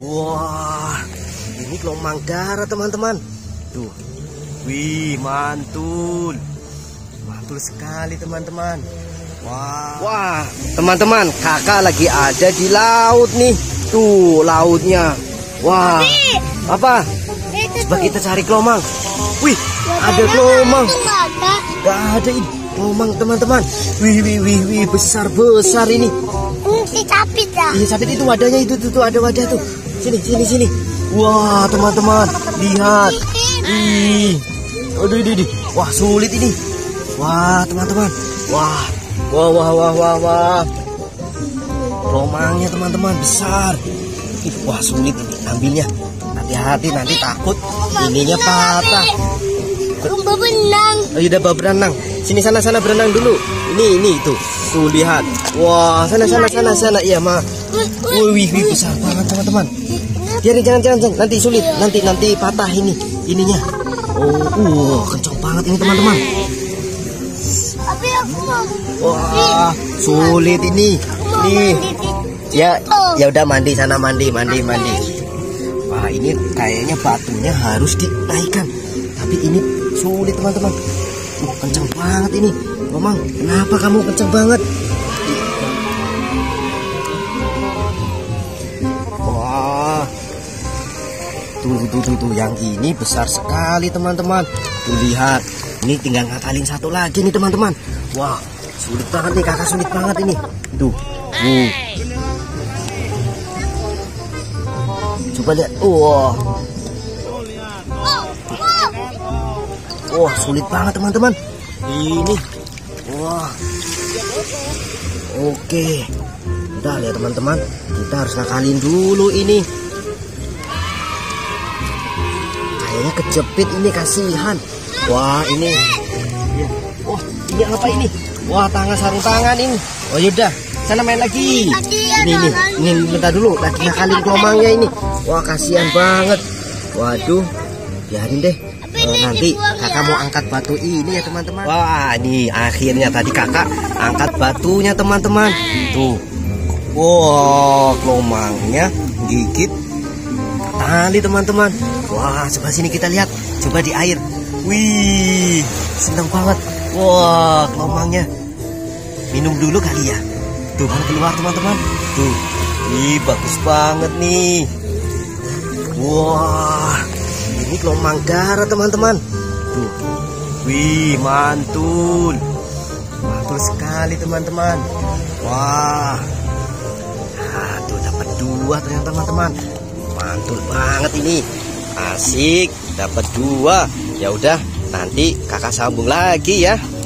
Wah, ini gelombang darah teman-teman. Tuh, wih, mantul, mantul sekali teman-teman. Wah, teman-teman, kakak lagi ada di laut nih. Tuh, lautnya. Wah, apa? Coba kita cari gelombang. Wih, ada gelombang. Gak ada ini gelombang teman-teman. Wih, besar ini. Ini capit ya? Ini capit itu wadahnya itu tuh ada wadah tuh. Sini. Wah, teman-teman, lihat. Ih. Aduh. Wah, sulit ini. Wah, teman-teman. Wah. Gelombangnya teman-teman besar. Wah, sulit ini ambilnya. Hati-hati nanti takut ininya patah. Lomba berenang. Oh, udah berenang. Sini sana berenang dulu. Ini itu. Tuh lihat. Wah, sana. Iya, Ma. Wih, besar banget teman-teman. Jangan. Nanti sulit. Nanti patah ininya. Oh, kencang banget ini teman-teman. Tapi aku mau. Wah, sulit ini. Nih. Ya udah mandi sana mandi. Wah, ini kayaknya batunya harus dinaikkan. Tapi ini sulit teman-teman. Kencang banget ini. Ngomong, kenapa kamu kencang banget? Wah. Tuh, yang ini besar sekali teman-teman. Tuh lihat. Ini tinggal ngakalin satu lagi nih teman-teman. Wah, sulit banget nih, kakak sulit banget ini. Tuh. Coba lihat. Wah, sulit banget teman-teman. Ini. Wah. Oke. Udah lihat teman-teman. Kita harus ngakalin dulu ini. Kayaknya kejepit ini, kasihan. Wah, ini. Wah, ini apa ini? Wah, sarung tangan ini. Oh, yaudah. Sana main lagi. Ini bentar dulu. Lagi ngakalin gelombangnya ini. Wah, kasihan banget. Waduh. Biarin deh. Nanti kakak mau angkat batu ini ya teman-teman. Wah, ini akhirnya tadi kakak angkat batunya teman-teman. Tuh. Wah, gelombangnya gigit tali teman-teman. Wah, coba sini kita lihat. Coba di air. Wih, senang banget. Wah, gelombangnya. Minum dulu kali ya. Tuh, kan keluar teman-teman. Tuh. Ih, bagus banget nih. Wah, ini gelombang darah teman-teman. Tuh. Wih, mantul. Mantul sekali teman-teman. Wah. Nah, tuh dapat 2 ternyata teman-teman. Mantul banget ini. Asik, dapat 2. Ya udah, nanti kakak sambung lagi ya.